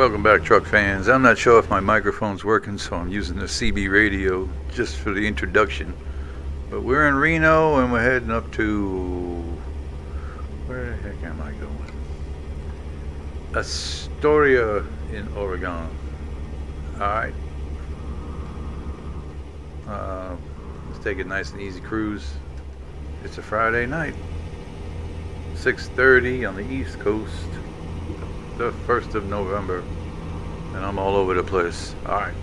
Welcome back, truck fans. I'm not sure if my microphone's working, so I'm using the CB radio just for the introduction. But we're in Reno and we're heading up to... where the heck am I going? Astoria in Oregon. Alright. Let's take a nice and easy cruise. It's a Friday night. 6:30 on the East Coast. The 1st of November. And I'm all over the place. Alright.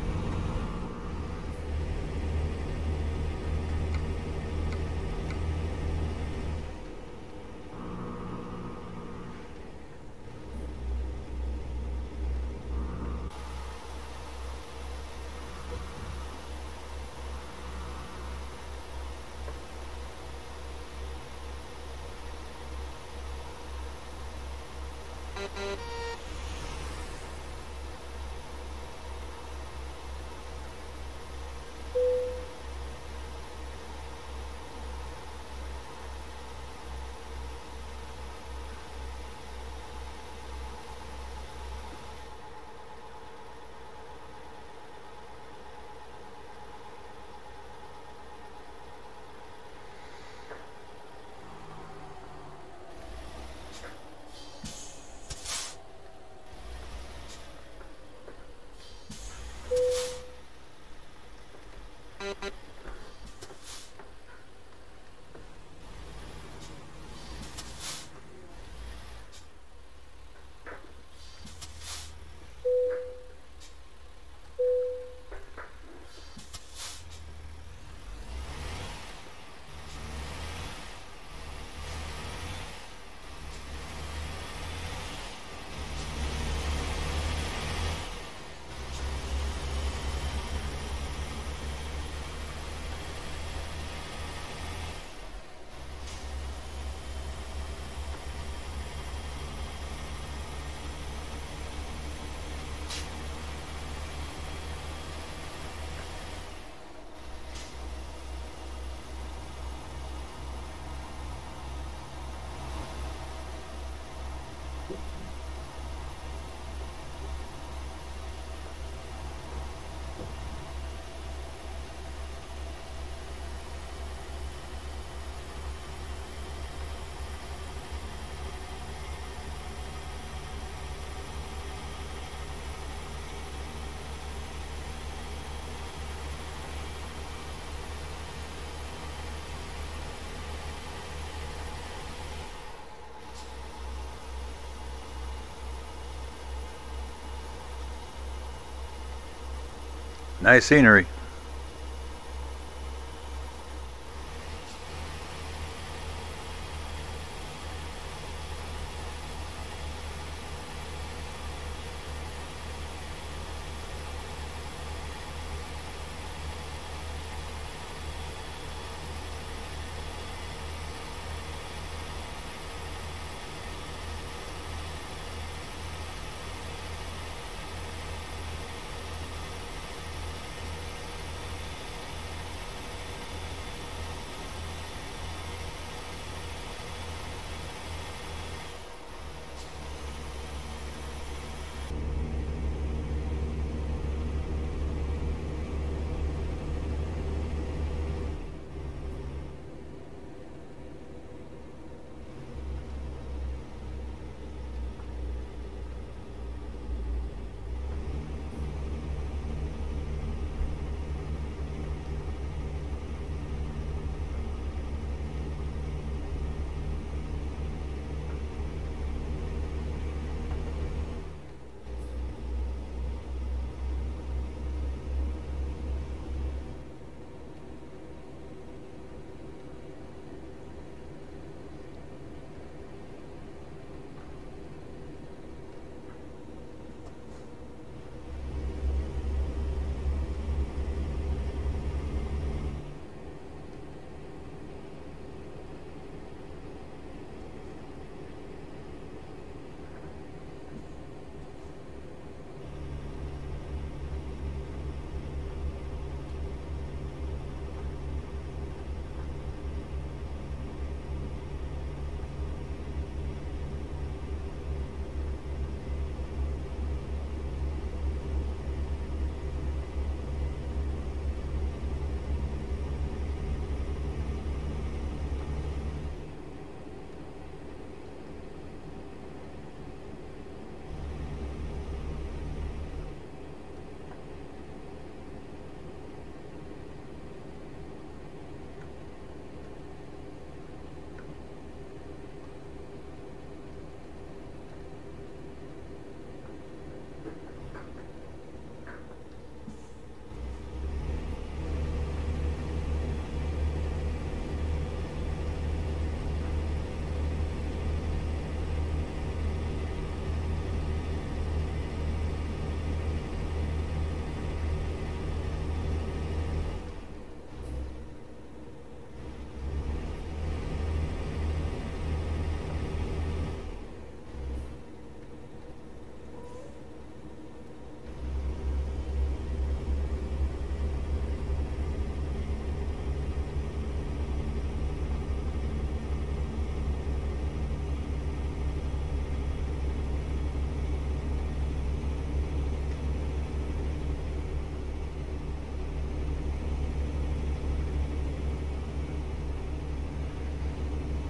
Nice scenery.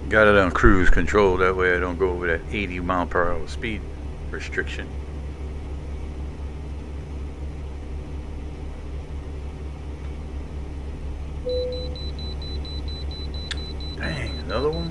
Got it on cruise control, that way I don't go over that 80-mile-per-hour speed restriction. Dang, another one?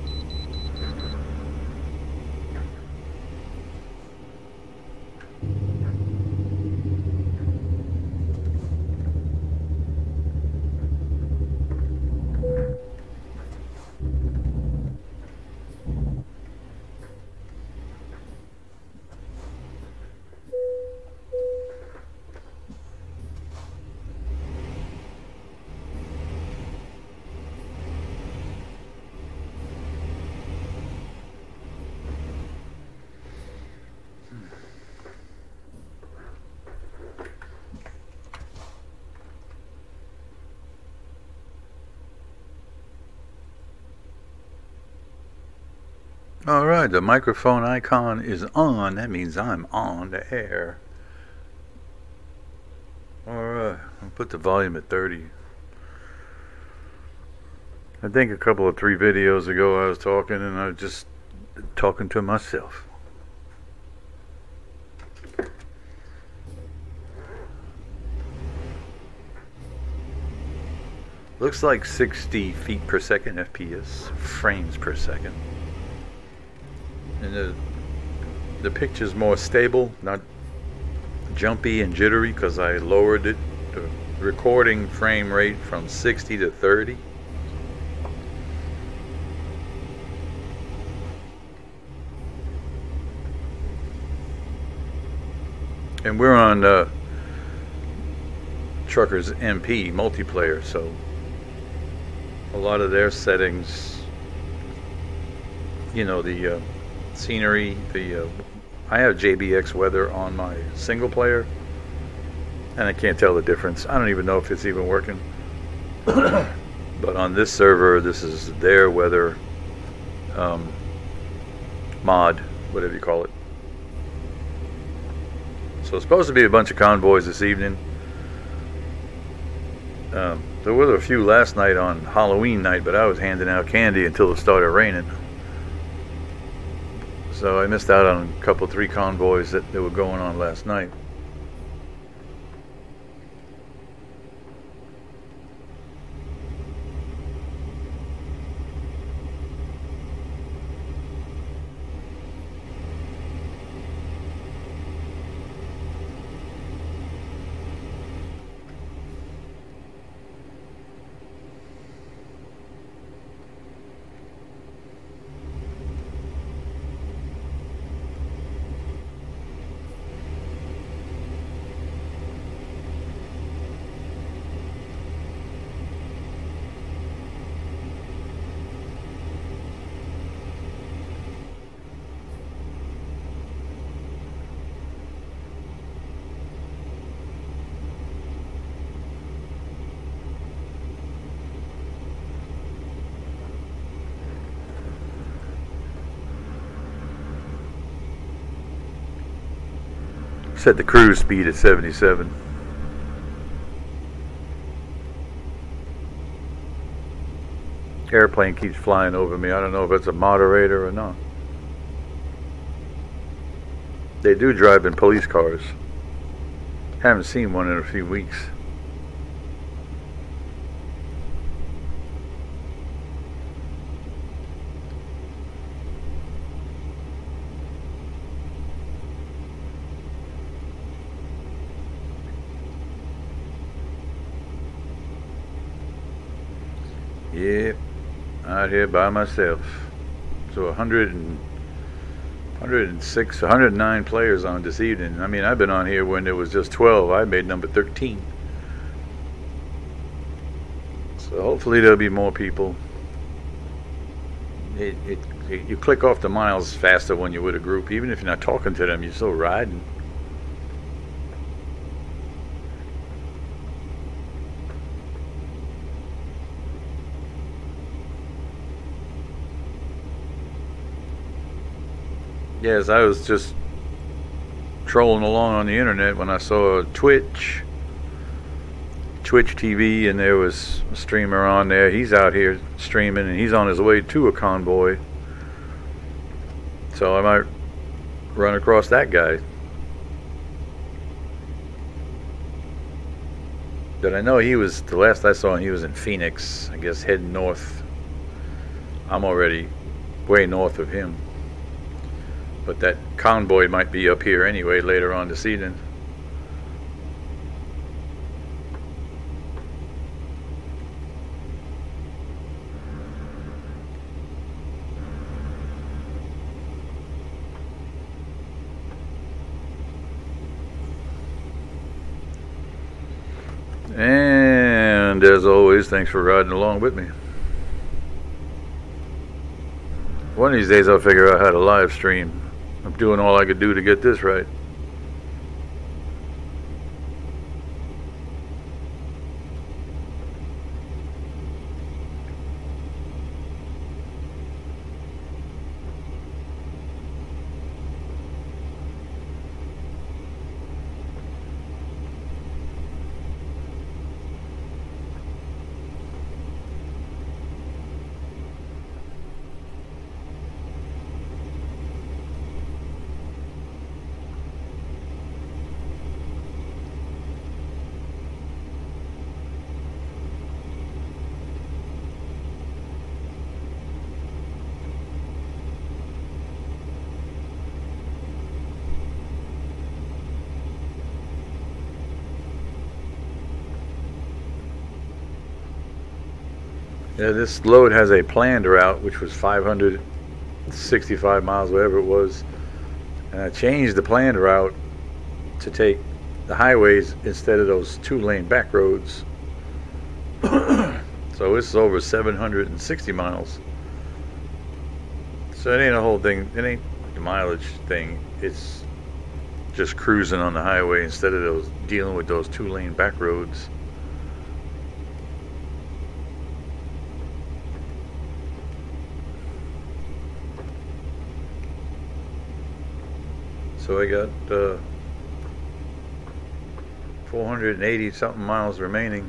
Alright, the microphone icon is on. That means I'm on the air. Alright, I'll put the volume at 30. I think a couple of 3 videos ago I was talking and I was just talking to myself. Looks like 60 feet per second FPS, frames per second. And the picture's more stable, not jumpy and jittery, because I lowered the recording frame rate from 60 to 30. And we're on Truckers MP multiplayer, so a lot of their settings, you know, the scenery, I have JBX weather on my single player and I can't tell the difference. I don't even know if it's even working. But on this server, this is their weather mod, whatever you call it. So it's supposed to be a bunch of convoys this evening. There were a few last night on Halloween night, but I was handing out candy until it started raining. So I missed out on a couple, 3 convoys that were going on last night. Set the cruise speed at 77. Airplane keeps flying over me. I don't know if it's a moderator or not. They do drive in police cars. Haven't seen one in a few weeks. Yep, out here by myself. So 106, 109 players on this evening. I mean, I've been on here when there was just 12. I made number 13. So hopefully there'll be more people. You click off the miles faster when you're with a group. Even if you're not talking to them, you're still riding. Yes, I was just trolling along on the internet when I saw Twitch Twitch TV, and there was a streamer on there. He's out here streaming, and he's on his way to a convoy. So I might run across that guy. But I know he was, the last I saw him, he was in Phoenix, I guess heading north. I'm already way north of him. But that convoy might be up here anyway later on this evening. And as always, thanks for riding along with me. One of these days I'll figure out how to live stream. I'm doing all I could do to get this right. Yeah, this load has a planned route, which was 565 miles, whatever it was. And I changed the planned route to take the highways instead of those 2-lane back roads. So it's over 760 miles. So it ain't a whole thing, it ain't the mileage thing. It's just cruising on the highway instead of those dealing with those 2-lane back roads. So I got 480 something miles remaining.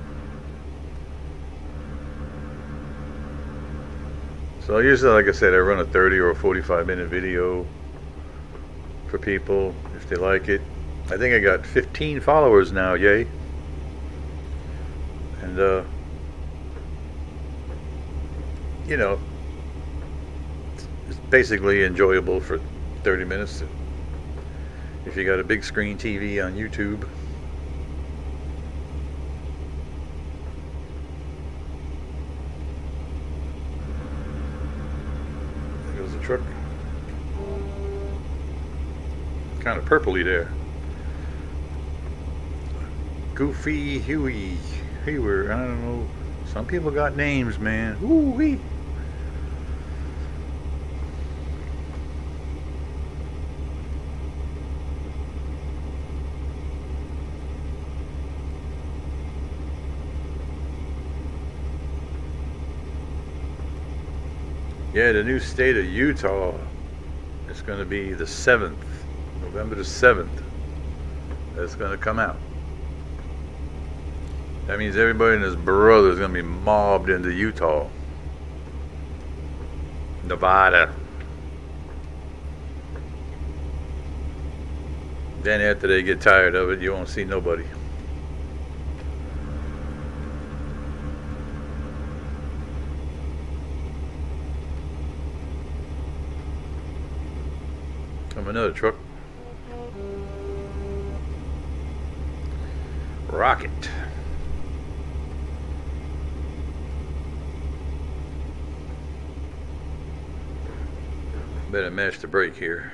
So usually, like I said, I run a 30 or a 45-minute video for people if they like it. I think I got 15 followers now, yay. And you know, it's basically enjoyable for 30 minutes. If you got a big screen TV on YouTube. There goes the truck. Kind of purpley there. Goofy Huey. Hewer, I don't know. Some people got names, man. Ooh-wee. Yeah, the new state of Utah is going to be the 7th, November the 7th. That's going to come out. That means everybody and his brother is going to be mobbed into Utah, Nevada. Then after they get tired of it, you won't see nobody. Come another truck. Rocket. Better match the brake here.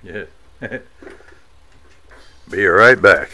Yeah. Be right back.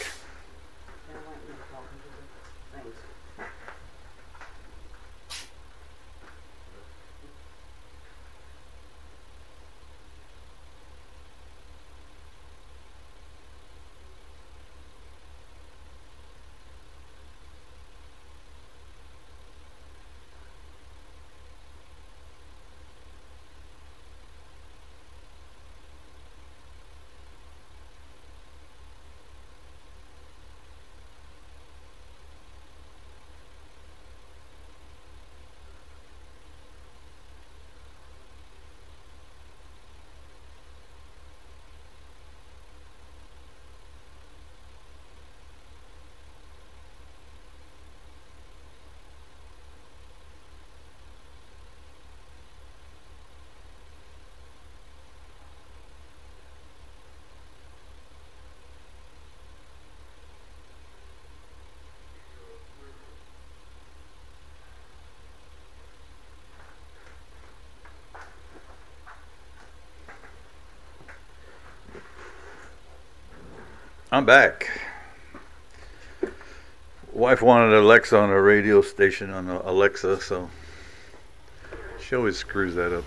I'm back. Wife wanted Alexa on a radio station on Alexa, so she always screws that up.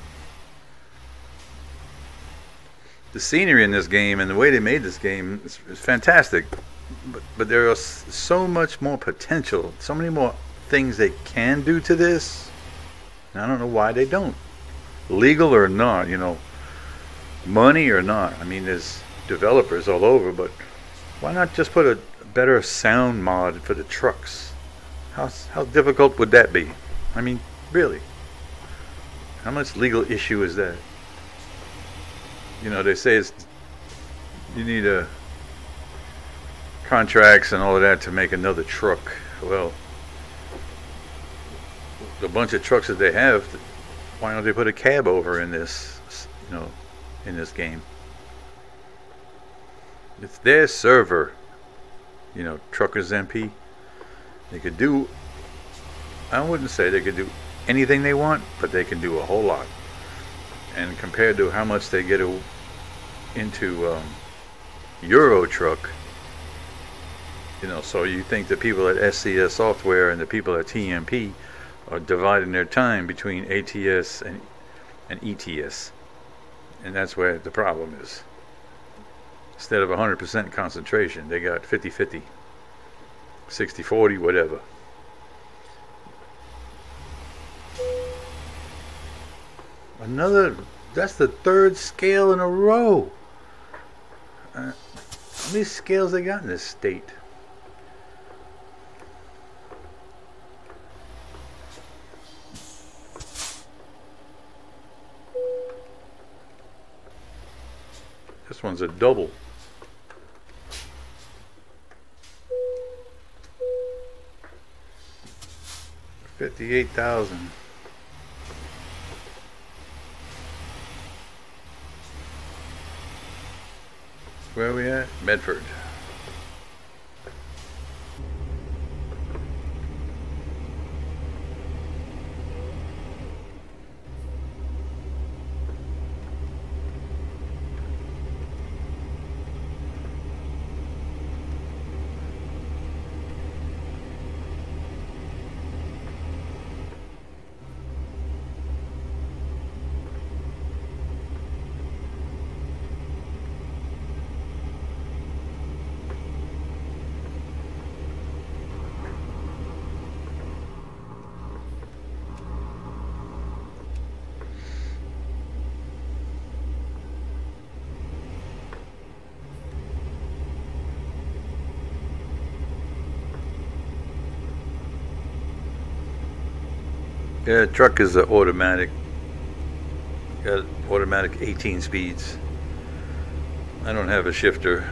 The scenery in this game and the way they made this game is fantastic, but there is so much more potential, so many more things they can do to this. And I don't know why they don't. Legal or not, money or not. I mean, there's developers all over, but why not just put a better sound mod for the trucks? How difficult would that be? I mean, really, how much legal issue is that? They say you need contracts and all of that to make another truck. Well, the bunch of trucks that they have, why don't they put a cab over in this, in this game? It's their server, Truckers MP. They could do, I wouldn't say they could do anything they want, but they can do a whole lot. And compared to how much they get into Euro Truck, so you think the people at SCS Software and the people at TMP are dividing their time between ATS and ETS. And that's where the problem is. Instead of 100% concentration, they got 50-50, 60-40, whatever. That's the third scale in a row. How many scales they got in this state? This one's a double. $58,000. Where are we at? Medford. Yeah, the truck is automatic. Got automatic 18 speeds. I don't have a shifter.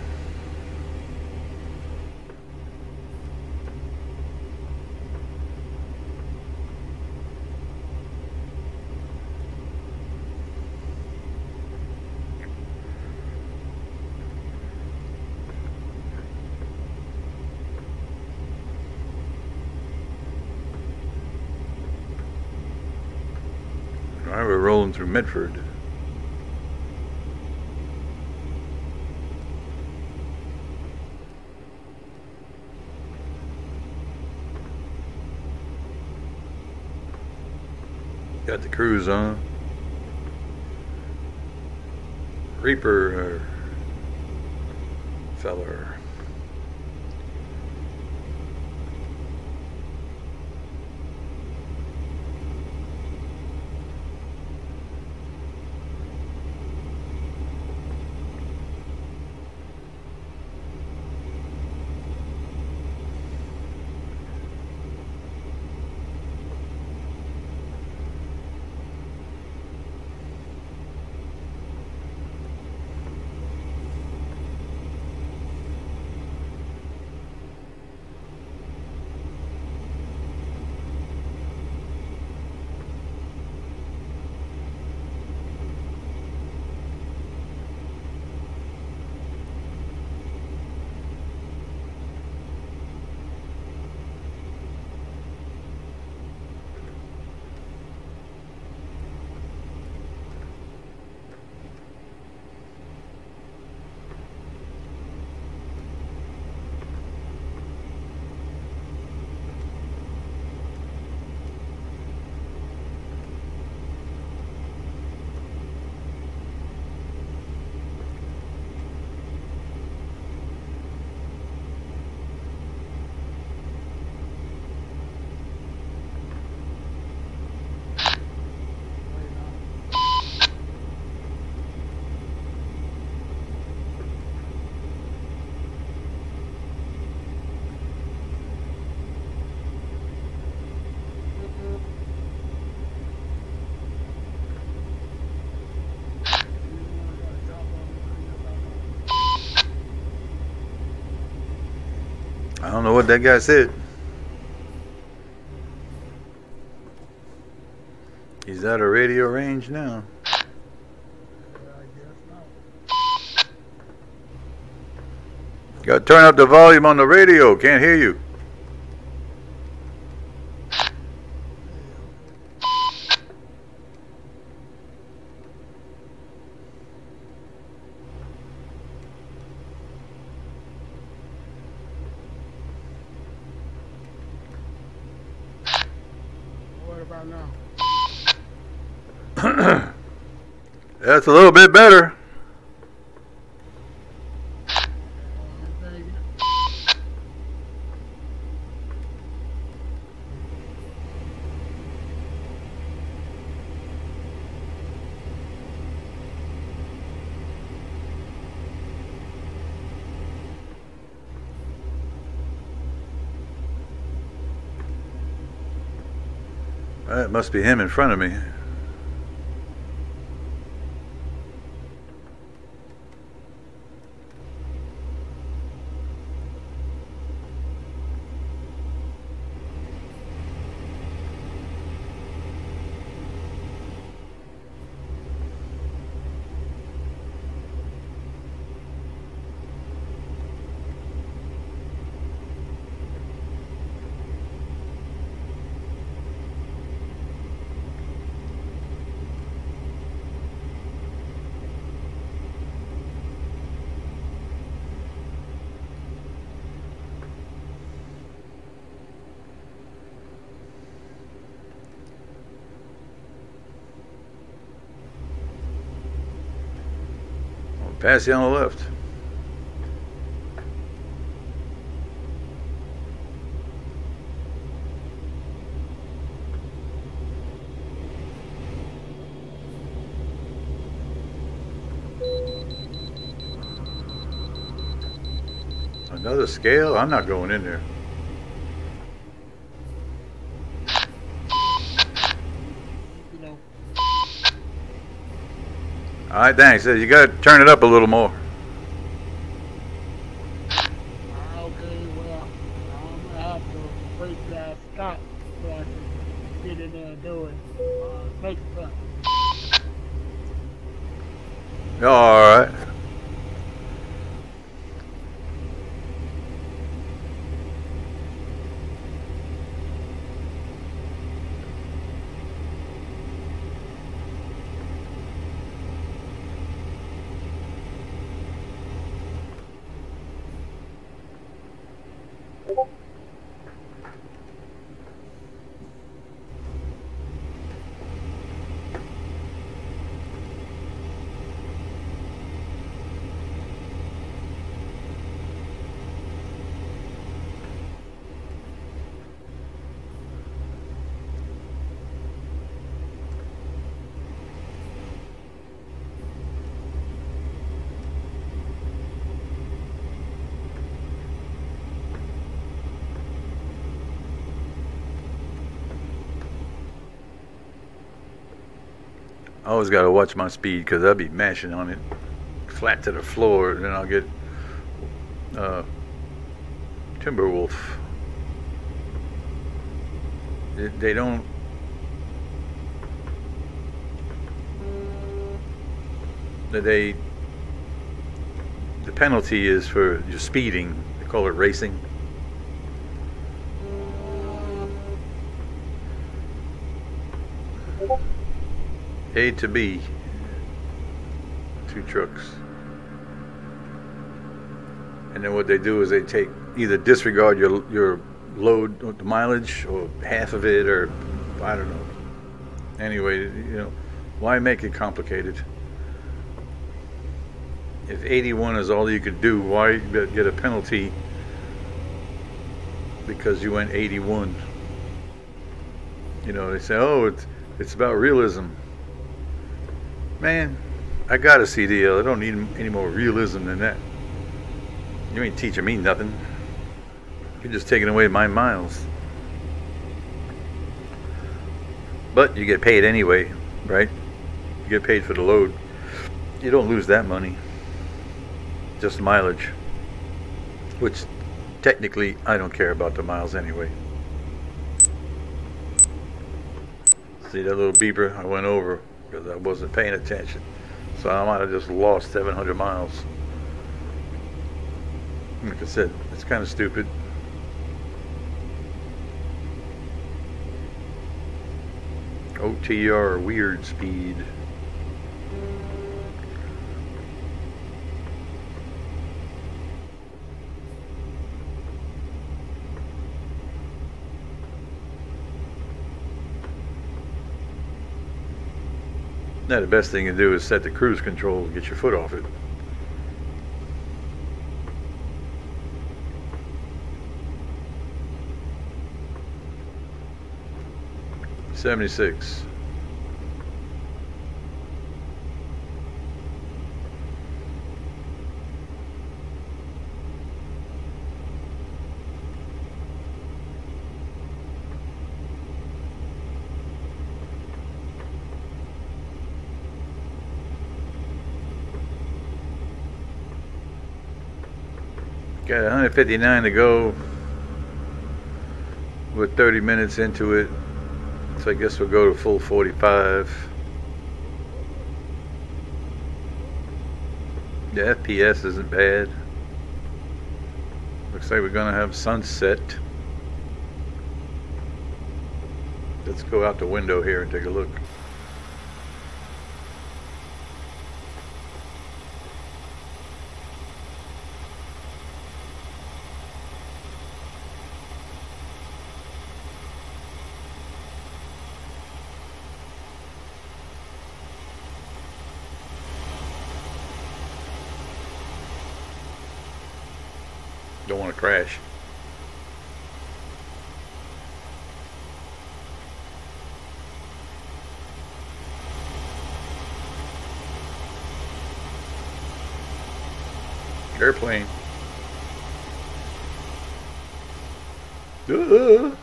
We're rolling through Medford. Got the cruise on. Reaper feller. I don't know what that guy said. He's out of radio range now. Got to turn up the volume on the radio. Can't hear you. What about now? That's a little bit better. That must be him in front of me. Pass you on the left. Another scale? I'm not going in there. All right, thanks. You got to turn it up a little more. Okay, well, I'm going to have to wait till I stop so I can get in there and do it. Make it. All right. I always got to watch my speed because I'll be mashing on it flat to the floor, and then I'll get Timberwolf. They don't. The penalty is for your speeding. They call it racing. A to B. 2 trucks. And then what they do is they take either disregard your load, the mileage, or half of it, or I don't know. Anyway, you know, why make it complicated? If 81 is all you could do, why get a penalty because you went 81? You know, they say, oh, it's about realism. Man, I got a CDL. I don't need any more realism than that. You ain't teaching me nothing. You're just taking away my miles. But you get paid anyway, right? You get paid for the load. You don't lose that money. Just mileage. Which, technically, I don't care about the miles anyway. See that little beeper? I went over because I wasn't paying attention. So I might have just lost 700 miles. Like I said, it's kind of stupid. OTR, weird speed. Now the best thing to do is set the cruise control, get your foot off it. $76. Got 159 to go with 30 minutes into it, so I guess we'll go to full 45. The FPS isn't bad. Looks like we're gonna have sunset. Let's go out the window here and take a look. Don't want to crash. Airplane. Oh,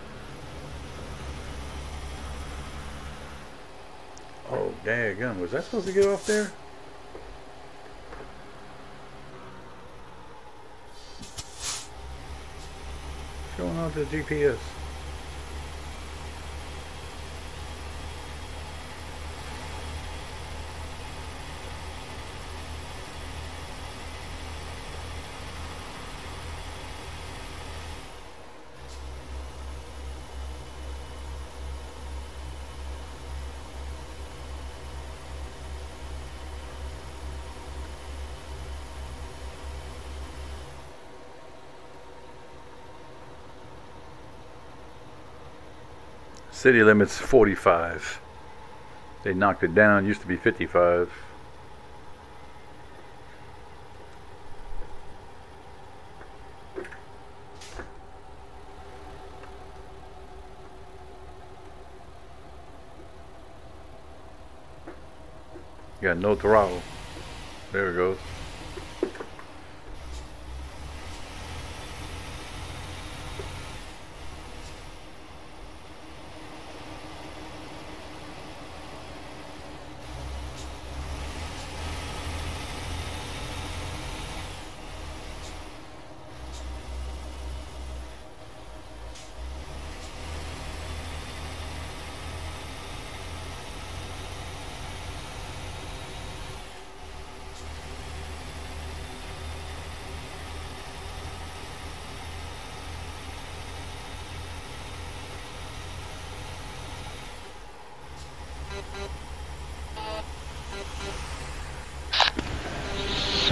daggum. Was I supposed to get off there? Going on to the GPS. City limit's 45. They knocked it down. It used to be 55. Got no throttle. There it goes.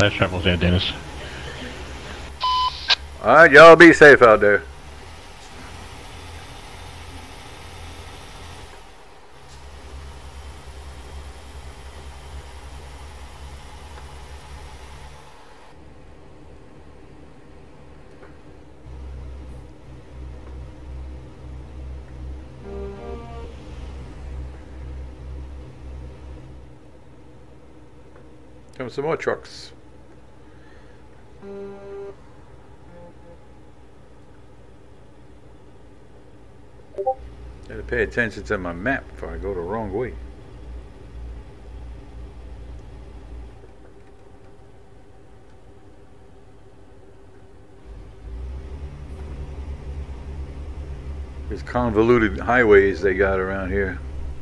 Safe travels there, Dennis. Alright, y'all be safe out there. Come some more trucks. Gotta pay attention to my map before I go the wrong way. These convoluted highways they got around here.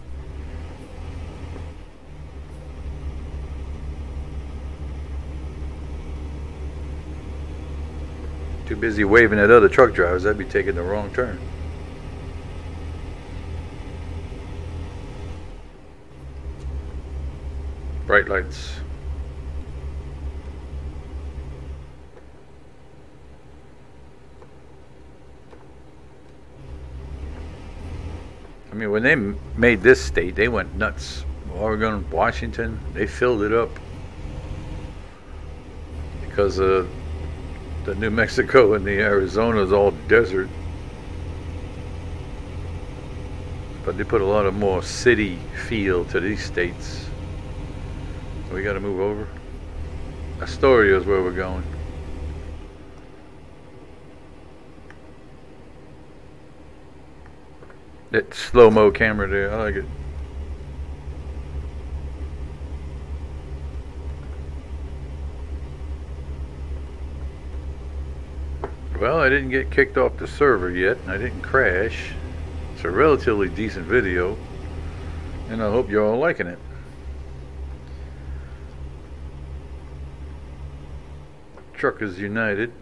Too busy waving at other truck drivers, I'd be taking the wrong turn. Bright lights. I mean, when they made this state, they went nuts. Oregon, Washington, they filled it up because the New Mexico and the Arizona is all desert. But they put a lot of more city feel to these states. We got to move over. Astoria is where we're going. That slow-mo camera there, I like it. Well, I didn't get kicked off the server yet, and I didn't crash. It's a relatively decent video, and I hope you're all liking it. Truckers United.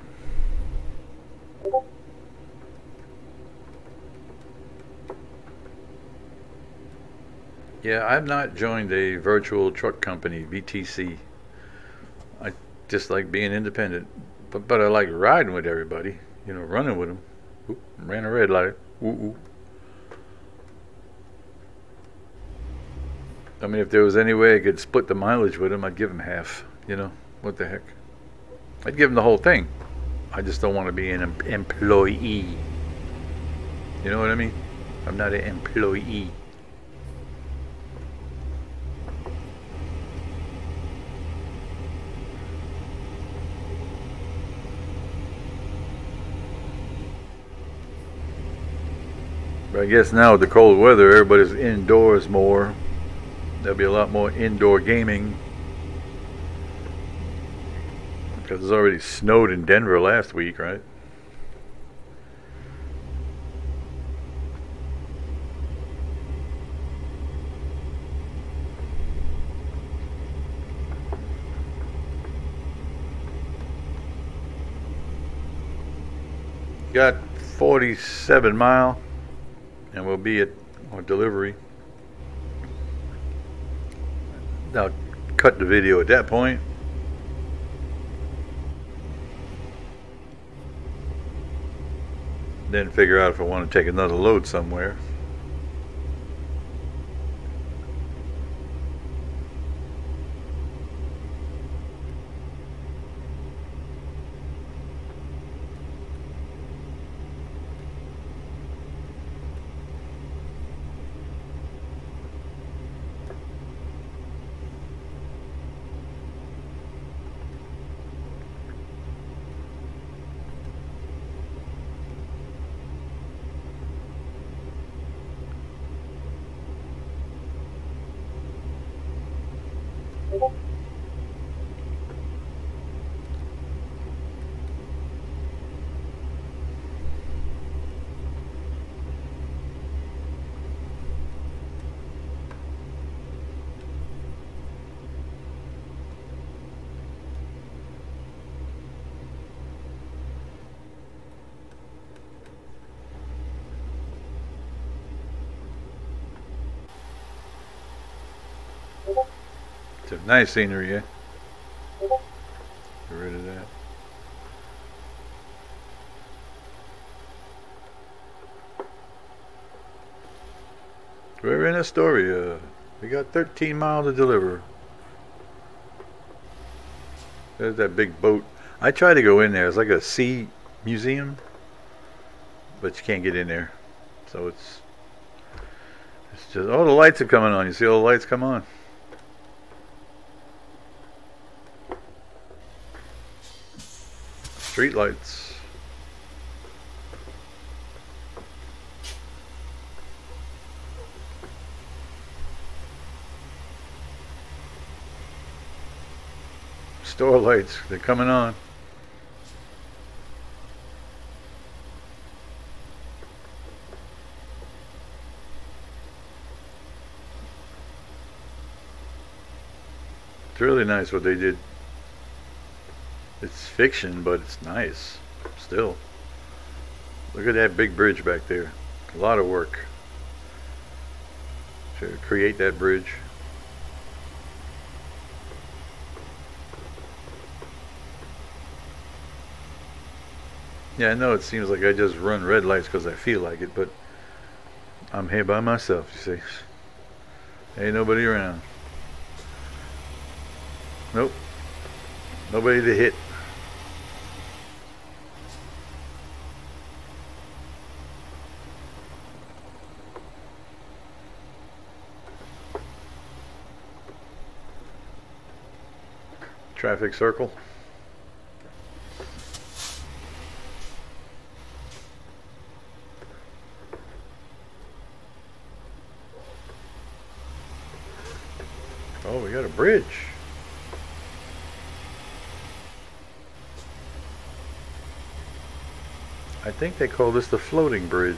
Yeah, I've not joined a virtual truck company, VTC. I just like being independent, but I like riding with everybody, you know, running with them. Oop, ran a red light. Ooh, ooh. I mean, if there was any way I could split the mileage with them, I'd give them half, you know, what the heck. I'd give them the whole thing. I just don't want to be an employee. You know what I mean? I'm not an employee. But I guess now with the cold weather, everybody's indoors more. There'll be a lot more indoor gaming. Because it's already snowed in Denver last week, right? Got 47 mile, and we'll be at our delivery. I'll cut the video at that point. Then figure out if I want to take another load somewhere. It's a nice scenery, yeah. We're in Astoria. We got 13 miles to deliver. There's that big boat. I tried to go in there. It's like a sea museum, but you can't get in there. So it's just, oh, the lights are coming on. You see all the lights come on? Street lights. Store lights, they're coming on. It's really nice what they did. It's fiction, but it's nice still. Look at that big bridge back there. A lot of work to create that bridge. Yeah, I know it seems like I just run red lights because I feel like it, but I'm here by myself, you see. Ain't nobody around. Nope. Nobody to hit. Traffic circle. Oh, we got a bridge. I think they call this the floating bridge.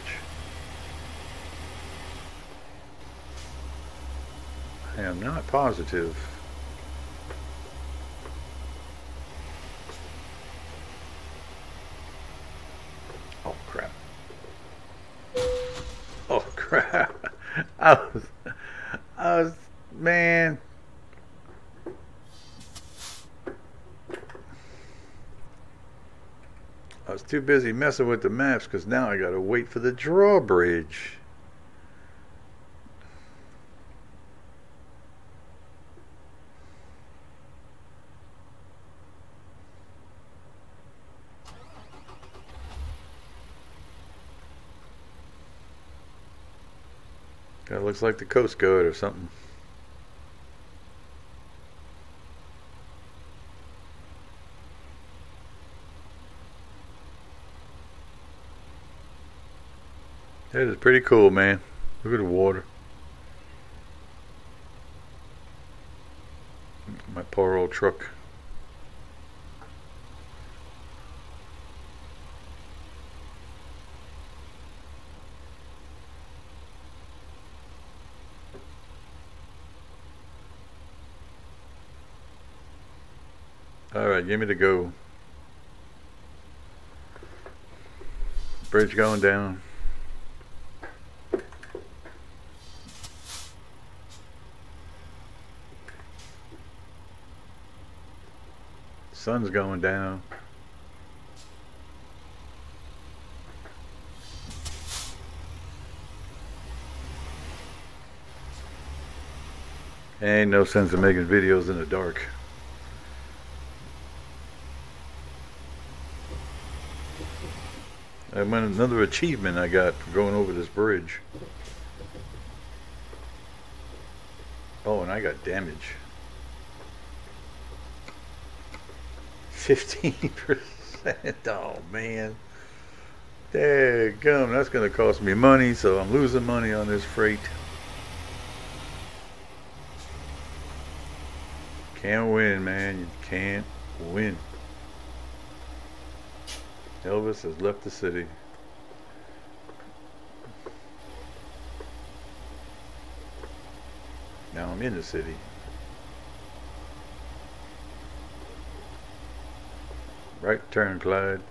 I am not positive. Oh crap. Oh crap. I was, man. I was too busy messing with the maps because now I gotta wait for the drawbridge. That looks like the Coast Guard or something. That is pretty cool, man. Look at the water. My poor old truck. Alright, give me the go. Bridge going down. Sun's going down. Ain't no sense in making videos in the dark. I went another achievement I got for going over this bridge. Oh, and I got damage. 15%. Oh man. Daggum, that's gonna cost me money, so I'm losing money on this freight. Can't win, man. You can't win. Elvis has left the city. Now I'm in the city. Right turn, Clyde.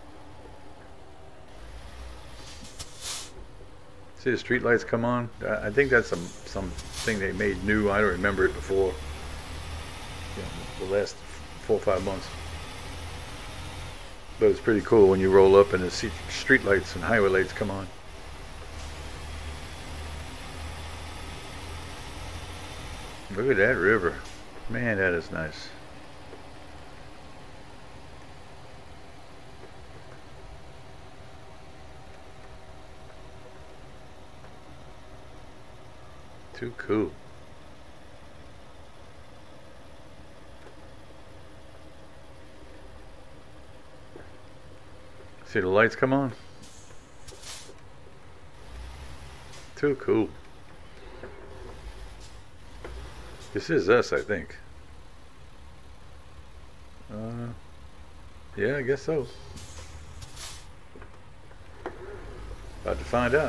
See the street lights come on? I think that's something they made new. I don't remember it before. You know, the last 4 or 5 months. But it's pretty cool when you roll up and the street lights and highway lights come on. Look at that river. Man, that is nice. Too cool. See the lights come on? Too cool. This is us, I think. Yeah, I guess so. About to find out.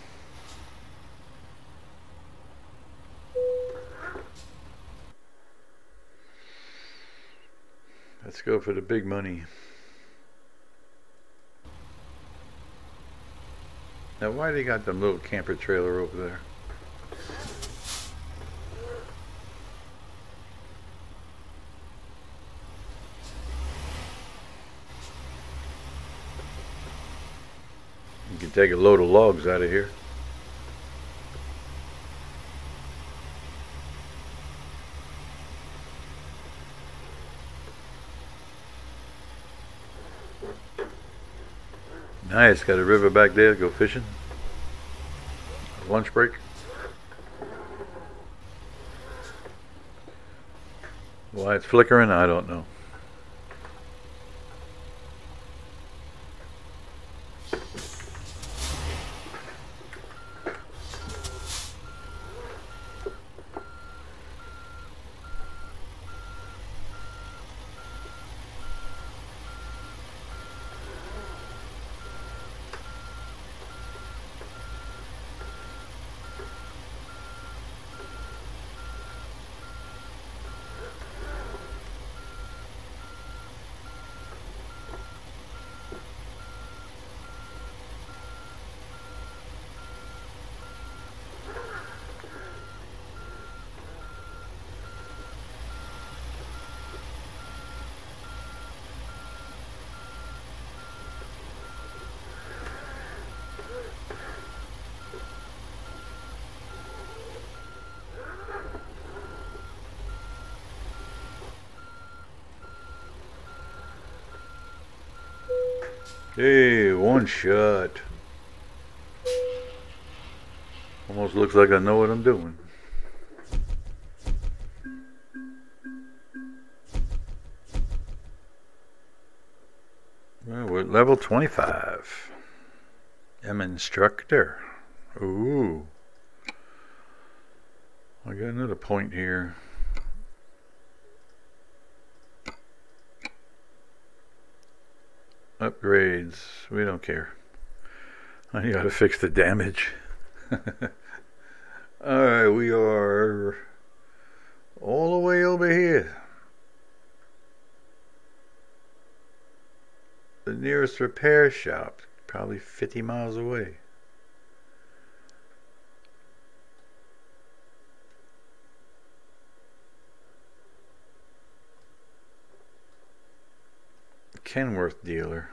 Let's go for the big money. Now, why they got them little camper trailer over there? You can take a load of logs out of here. Nice, got a river back there to go fishing. Lunch break. Why it's flickering, I don't know. Hey, one shot. Almost looks like I know what I'm doing. Well, we're at level 25. I'm an instructor. Ooh. I got another point here. Upgrades. We don't care. I gotta fix the damage. Alright, we are all the way over here. The nearest repair shop, probably 50 miles away. Kenworth dealer.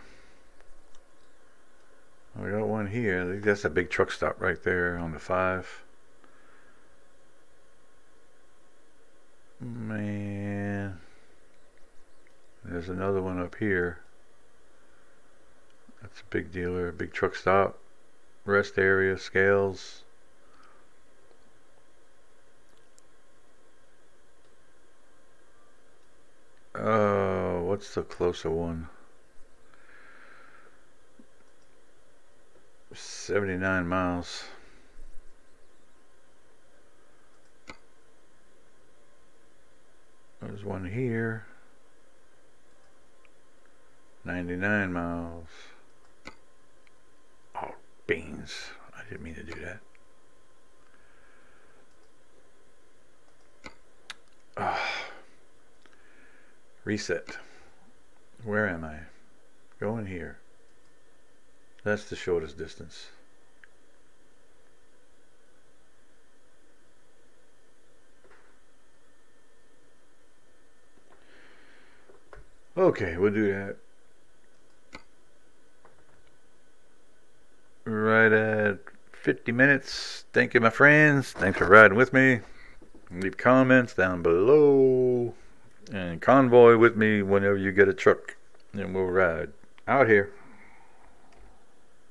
I got one here. I think that's a big truck stop right there on the 5. Man, there's another one up here. That's a big dealer, a big truck stop, rest area, scales. What's the closer one? 79 miles. There's one here. 99 miles. Oh, beans. I didn't mean to do that. Reset. Where am I? Going here. That's the shortest distance. Okay, we'll do that. Right at 50 minutes. Thank you, my friends. Thanks for riding with me. Leave comments down below. And convoy with me whenever you get a truck. And we'll ride out here.